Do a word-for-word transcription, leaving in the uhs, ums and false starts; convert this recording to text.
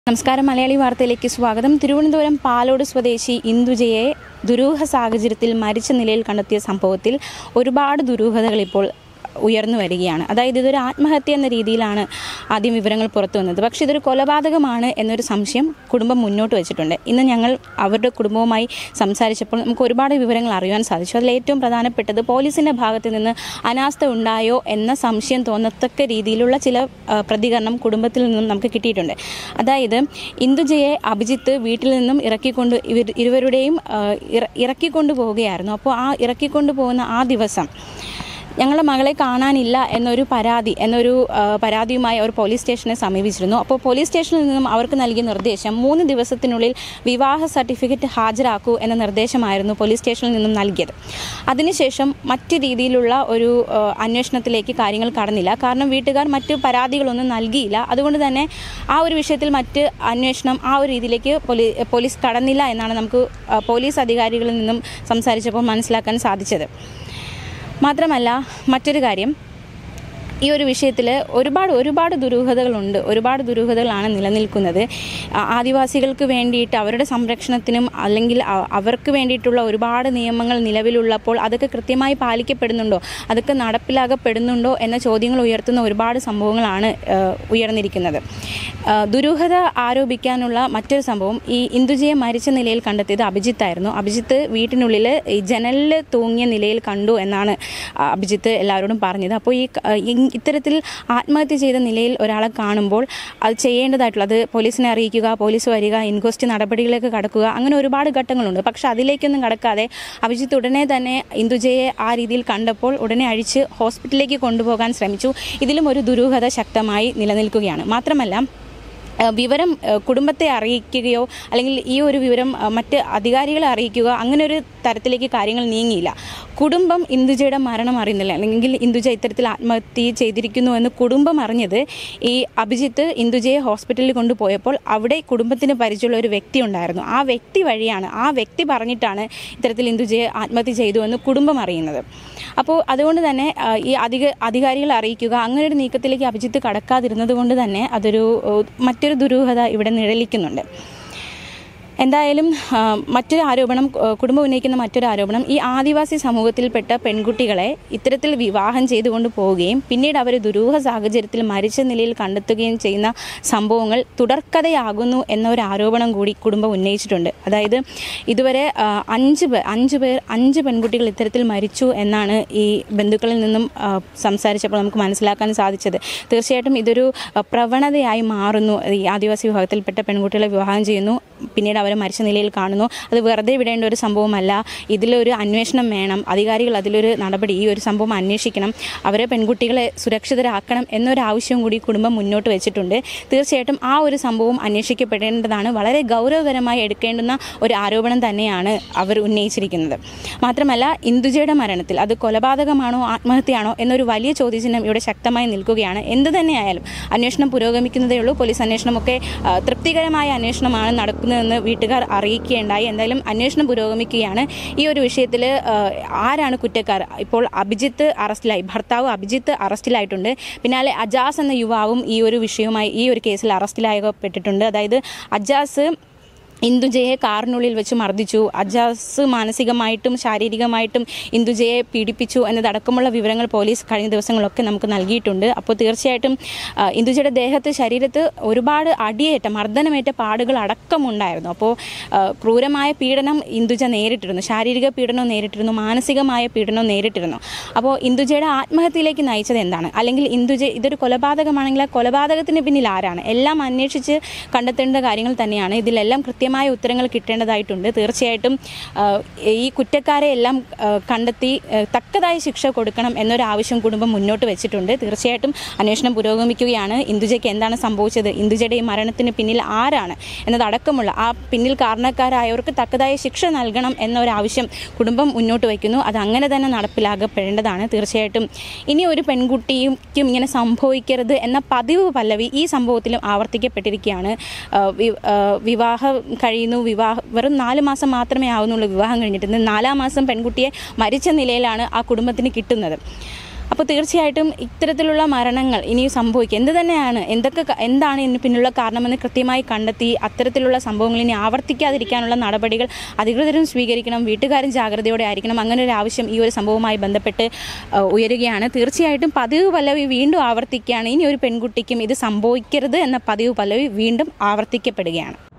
നമസ്കാരം മലയാളി വാർത്തയിലേക്ക് സ്വാഗതം. തിരുവനന്തപുരം പാലോട് സ്വദേശി ഇന്ദുജയെ ദുരൂഹ സാഹചര്യത്തിൽ മരിച്ച നിലയിൽ കണ്ടെത്തിയ സംഭവത്തിൽ ഒരുപാട് ദുരൂഹതകൾ ഇപ്പോൾ ഉയർന്നു വരികയാണ്. അതായത് ഇതൊരു ആത്മഹത്യ എന്ന രീതിയിലാണ് ആദ്യം വിവരങ്ങൾ പുറത്തു വന്നത്. പക്ഷേ ഇതൊരു കൊലപാതകമാണ് എന്നൊരു സംശയം കുടുംബം മുന്നോട്ട് വെച്ചിട്ടുണ്ട്. ഇന്ന് ഞങ്ങൾ അവരുടെ കുടുംബവുമായി സംസാരിച്ചപ്പോൾ നമുക്ക് ഒരുപാട് വിവരങ്ങൾ അറിയാൻ സാധിച്ചു. അതിൽ ഏറ്റവും പ്രധാനപ്പെട്ടത് പോലീസിൻ്റെ ഭാഗത്ത് നിന്ന് അനാസ്ഥ ഉണ്ടായോ എന്ന സംശയം തോന്നത്തക്ക രീതിയിലുള്ള ചില പ്രതികരണം കുടുംബത്തിൽ നിന്നും നമുക്ക് കിട്ടിയിട്ടുണ്ട്. അതായത് ഇന്ദുജയെ അഭിജിത്ത് വീട്ടിൽ നിന്നും ഇറക്കിക്കൊണ്ട് ഇവർ ഇരുവരുടെയും ഇറക്കിക്കൊണ്ടു പോവുകയായിരുന്നു. അപ്പോൾ ആ ഇറക്കിക്കൊണ്ടു പോകുന്ന ആ ദിവസം ഞങ്ങളുടെ മകളെ കാണാനില്ല എന്നൊരു പരാതി എന്നൊരു പരാതിയുമായി അവർ പോലീസ് സ്റ്റേഷനെ സമീപിച്ചിരുന്നു. അപ്പോൾ പോലീസ് സ്റ്റേഷനിൽ നിന്നും അവർക്ക് നൽകിയ നിർദ്ദേശം മൂന്ന് ദിവസത്തിനുള്ളിൽ വിവാഹ സർട്ടിഫിക്കറ്റ് ഹാജരാക്കൂ എന്ന നിർദ്ദേശമായിരുന്നു പോലീസ് സ്റ്റേഷനിൽ നിന്നും നൽകിയത്. അതിനുശേഷം മറ്റ് രീതിയിലുള്ള ഒരു അന്വേഷണത്തിലേക്ക് കാര്യങ്ങൾ കടന്നില്ല. കാരണം വീട്ടുകാർ മറ്റ് പരാതികളൊന്നും നൽകിയില്ല. അതുകൊണ്ട് തന്നെ ആ ഒരു വിഷയത്തിൽ മറ്റ് അന്വേഷണം ആ ഒരു രീതിയിലേക്ക് പോലീസ് കടന്നില്ല എന്നാണ് നമുക്ക് പോലീസ് അധികാരികളിൽ നിന്നും സംസാരിച്ചപ്പോൾ മനസ്സിലാക്കാൻ സാധിച്ചത്. മാത്രമല്ല മറ്റൊരു കാര്യം, ഈ ഒരു വിഷയത്തിൽ ഒരുപാട് ഒരുപാട് ദുരൂഹതകളുണ്ട്. ഒരുപാട് ദുരൂഹതകളാണ് നിലനിൽക്കുന്നത്. ആദിവാസികൾക്ക് വേണ്ടിയിട്ട് അവരുടെ സംരക്ഷണത്തിനും അല്ലെങ്കിൽ അവർക്ക് വേണ്ടിയിട്ടുള്ള ഒരുപാട് നിയമങ്ങൾ നിലവിലുള്ളപ്പോൾ അതൊക്കെ കൃത്യമായി പാലിക്കപ്പെടുന്നുണ്ടോ, അതൊക്കെ നടപ്പിലാക്കപ്പെടുന്നുണ്ടോ എന്ന ചോദ്യങ്ങൾ ഉയർത്തുന്ന ഒരുപാട് സംഭവങ്ങളാണ് ഉയർന്നിരിക്കുന്നത്. ദുരൂഹത ആരോപിക്കാനുള്ള മറ്റൊരു സംഭവം, ഈ ഇന്ദുജയെ മരിച്ച നിലയിൽ കണ്ടെത്തിയത് അഭിജിത്തായിരുന്നു. അഭിജിത്ത് വീട്ടിനുള്ളിൽ ഈ ജനലിൽ തൂങ്ങിയ നിലയിൽ കണ്ടു എന്നാണ് അഭിജിത്ത് എല്ലാവരോടും പറഞ്ഞത്. അപ്പോൾ ഈ ഇത്തരത്തിൽ ആത്മഹത്യ ചെയ്ത നിലയിൽ ഒരാളെ കാണുമ്പോൾ അത് ചെയ്യേണ്ടതായിട്ടുള്ള അത് പോലീസിനെ അറിയിക്കുക, പോലീസ് വരിക, ഇൻക്വസ്റ്റ് നടപടികളിലേക്ക് കടക്കുക, അങ്ങനെ ഒരുപാട് ഘട്ടങ്ങളുണ്ട്. പക്ഷെ അതിലേക്കൊന്നും കടക്കാതെ അഭിജിത്ത് ഉടനെ തന്നെ ഇന്ദുജയെ ആ രീതിയിൽ കണ്ടപ്പോൾ ഉടനെ അഴിച്ച് ഹോസ്പിറ്റലിലേക്ക് കൊണ്ടുപോകാൻ ശ്രമിച്ചു. ഇതിലും ഒരു ദുരൂഹത ശക്തമായി നിലനിൽക്കുകയാണ്. മാത്രമല്ല വിവരം കുടുംബത്തെ അറിയിക്കുകയോ അല്ലെങ്കിൽ ഈ ഒരു വിവരം മറ്റ് അധികാരികളെ അറിയിക്കുക അങ്ങനെ ഒരു തരത്തിലേക്ക് കാര്യങ്ങൾ നീങ്ങിയില്ല. കുടുംബം ഇന്ദുജയുടെ മരണം അറിയുന്നില്ല, അല്ലെങ്കിൽ ഇന്ദുജ ഇത്തരത്തിൽ ആത്മഹത്യ ചെയ്തിരിക്കുന്നു എന്ന് കുടുംബം അറിഞ്ഞത് ഈ അഭിജിത്ത് ഇന്ദുജയെ ഹോസ്പിറ്റലിൽ കൊണ്ടുപോയപ്പോൾ അവിടെ കുടുംബത്തിന് പരിചയമുള്ള ഒരു വ്യക്തി ഉണ്ടായിരുന്നു. ആ വ്യക്തി വഴിയാണ്, ആ വ്യക്തി പറഞ്ഞിട്ടാണ് ഇത്തരത്തിൽ ഇന്ദുജയെ ആത്മഹത്യ ചെയ്തു എന്ന് കുടുംബം അറിയുന്നത്. അപ്പോൾ അതുകൊണ്ട് തന്നെ ഈ അധിക അധികാരികളെ അറിയിക്കുക അങ്ങനെ ഒരു നീക്കത്തിലേക്ക് അഭിജിത്ത് കടക്കാതിരുന്നത് കൊണ്ട് തന്നെ അതൊരു മറ്റൊരു ദുരൂഹത ഇവിടെ നിഴലിക്കുന്നുണ്ട്. എന്തായാലും മറ്റൊരു ആരോപണം, കുടുംബം ഉന്നയിക്കുന്ന മറ്റൊരു ആരോപണം, ഈ ആദിവാസി സമൂഹത്തിൽപ്പെട്ട പെൺകുട്ടികളെ ഇത്തരത്തിൽ വിവാഹം ചെയ്തുകൊണ്ട് പോവുകയും പിന്നീട് അവർ ദുരൂഹ സാഹചര്യത്തിൽ മരിച്ച നിലയിൽ കണ്ടെത്തുകയും ചെയ്യുന്ന സംഭവങ്ങൾ തുടർക്കഥയാകുന്നു എന്നൊരു ആരോപണം കൂടി കുടുംബം ഉന്നയിച്ചിട്ടുണ്ട്. അതായത് ഇതുവരെ അഞ്ച് പേർ അഞ്ച് പേർ അഞ്ച് പെൺകുട്ടികൾ ഇത്തരത്തിൽ മരിച്ചു എന്നാണ് ഈ ബന്ധുക്കളിൽ നിന്നും സംസാരിച്ചപ്പോൾ നമുക്ക് മനസ്സിലാക്കാൻ സാധിച്ചത്. തീർച്ചയായിട്ടും ഇതൊരു പ്രവണതയായി മാറുന്നു. ഈ ആദിവാസി വിഭാഗത്തിൽപ്പെട്ട പെൺകുട്ടികളെ വിവാഹം ചെയ്യുന്നു, പിന്നീട് അവർ മരിച്ച നിലയിൽ കാണുന്നു. അത് വെറുതെ വിടേണ്ട ഒരു സംഭവമല്ല. ഇതിലൊരു അന്വേഷണം വേണം. അധികാരികൾ അതിലൊരു നടപടി, ഈ ഒരു സംഭവം അന്വേഷിക്കണം, അവരെ പെൺകുട്ടികളെ സുരക്ഷിതരാക്കണം എന്നൊരു ആവശ്യം കൂടി കുടുംബം മുന്നോട്ട് വെച്ചിട്ടുണ്ട്. തീർച്ചയായിട്ടും ആ ഒരു സംഭവം അന്വേഷിക്കപ്പെടേണ്ടതാണ്. വളരെ ഗൗരവകരമായി എടുക്കേണ്ടുന്ന ഒരു ആരോപണം തന്നെയാണ് അവർ ഉന്നയിച്ചിരിക്കുന്നത്. മാത്രമല്ല ഇന്ദുജയുടെ മരണത്തിൽ അത് കൊലപാതകമാണോ ആത്മഹത്യയാണോ എന്നൊരു വലിയ ചോദ്യചിഹ്നം ഇവിടെ ശക്തമായി നിൽക്കുകയാണ്. എന്ത് തന്നെയായാലും അന്വേഷണം പുരോഗമിക്കുന്നതേ ഉള്ളൂ. പോലീസ് അന്വേഷണമൊക്കെ തൃപ്തികരമായ അന്വേഷണമാണ് നടക്കുന്നതെന്ന് വീട്ടുകാർ അറിയിക്കുകയുണ്ടായി. എന്തായാലും അന്വേഷണം പുരോഗമിക്കുകയാണ്. ഈ ഒരു വിഷയത്തിൽ ആരാണ് കുറ്റക്കാർ? ഇപ്പോൾ അഭിജിത്ത് അറസ്റ്റിലായി, ഭർത്താവ് അഭിജിത്ത് അറസ്റ്റിലായിട്ടുണ്ട്. പിന്നാലെ അജാസ് എന്ന യുവാവും ഈ ഒരു വിഷയവുമായി ഈ ഒരു കേസിൽ അറസ്റ്റിലായപ്പെട്ടിട്ടുണ്ട്. അതായത് അജാസ് ഇന്ദുജയെ കാറിനുള്ളിൽ വെച്ച് മർദ്ദിച്ചു, അജാസ് മാനസികമായിട്ടും ശാരീരികമായിട്ടും ഇന്ദുജയെ പീഡിപ്പിച്ചു എന്നതടക്കമുള്ള വിവരങ്ങൾ പോലീസ് കഴിഞ്ഞ ദിവസങ്ങളൊക്കെ നമുക്ക് നൽകിയിട്ടുണ്ട്. അപ്പോൾ തീർച്ചയായിട്ടും ഇന്ദുജയുടെ ദേഹത്ത്, ശരീരത്ത് ഒരുപാട് അടിയേറ്റ മർദ്ദനമേറ്റ പാടുകൾ അടക്കമുണ്ടായിരുന്നു. അപ്പോൾ ക്രൂരമായ പീഡനം ഇന്ദുജ നേരിട്ടിരുന്നു, ശാരീരിക പീഡനവും നേരിട്ടിരുന്നു, മാനസികമായ പീഡനവും നേരിട്ടിരുന്നു. അപ്പോൾ ഇന്ദുജയുടെ ആത്മഹത്യയിലേക്ക് നയിച്ചത് എന്താണ്? അല്ലെങ്കിൽ ഇന്ദുജ ഇതൊരു കൊലപാതകമാണെങ്കിൽ ആ കൊലപാതകത്തിന് പിന്നിൽ ആരാണ്? എല്ലാം അന്വേഷിച്ച് കണ്ടെത്തേണ്ട കാര്യങ്ങൾ തന്നെയാണ്. ഇതിലെല്ലാം കൃത്യം ഉത്തരങ്ങൾ കിട്ടേണ്ടതായിട്ടുണ്ട്. തീർച്ചയായിട്ടും ഈ കുറ്റക്കാരെ എല്ലാം കണ്ടെത്തി തക്കതായ ശിക്ഷ കൊടുക്കണം എന്നൊരു ആവശ്യം കുടുംബം മുന്നോട്ട് വെച്ചിട്ടുണ്ട്. തീർച്ചയായിട്ടും അന്വേഷണം പുരോഗമിക്കുകയാണ്. ഇന്ദുജയ്ക്ക് എന്താണ് സംഭവിച്ചത്, ഇന്ദുജയുടെ ഈ മരണത്തിന് പിന്നിൽ ആരാണ് എന്നതടക്കമുള്ള ആ പിന്നിൽ കാരണക്കാരായവർക്ക് തക്കതായ ശിക്ഷ നൽകണം എന്നൊരാവശ്യം കുടുംബം മുന്നോട്ട് വയ്ക്കുന്നു. അത് അങ്ങനെ തന്നെ നടപ്പിലാക്കപ്പെടേണ്ടതാണ്. തീർച്ചയായിട്ടും ഇനി ഒരു പെൺകുട്ടിക്കും ഇങ്ങനെ സംഭവിക്കരുത് എന്ന പതിവ് പല്ലവി ഈ സംഭവത്തിലും ആവർത്തിക്കപ്പെട്ടിരിക്കുകയാണ്. വിവാഹ കഴിയുന്നു, വിവാഹം വെറും നാല് മാസം മാത്രമേ ആവുന്നുള്ളൂ വിവാഹം കഴിഞ്ഞിട്ട്. നാലാം മാസം പെൺകുട്ടിയെ മരിച്ച നിലയിലാണ് ആ കുടുംബത്തിന് കിട്ടുന്നത്. അപ്പോൾ തീർച്ചയായിട്ടും ഇത്തരത്തിലുള്ള മരണങ്ങൾ ഇനി സംഭവിക്കുക എന്ത് തന്നെയാണ് എന്തൊക്കെ എന്താണ് ഇതിന് പിന്നിലുള്ള കാരണമെന്ന് കൃത്യമായി കണ്ടെത്തി അത്തരത്തിലുള്ള സംഭവങ്ങൾ ഇനി ആവർത്തിക്കാതിരിക്കാനുള്ള നടപടികൾ അധികൃതരും സ്വീകരിക്കണം, വീട്ടുകാരും ജാഗ്രതയോടെ ആയിരിക്കണം. അങ്ങനെ ഒരു ആവശ്യം ഈ ഒരു സംഭവവുമായി ബന്ധപ്പെട്ട് ഉയരുകയാണ്. തീർച്ചയായിട്ടും പതിവ് പല്ലവി വീണ്ടും ആവർത്തിക്കുകയാണ്. ഇനി ഒരു പെൺകുട്ടിക്കും ഇത് സംഭവിക്കരുത് എന്ന പതിവ് പല്ലവി വീണ്ടും ആവർത്തിക്കപ്പെടുകയാണ്.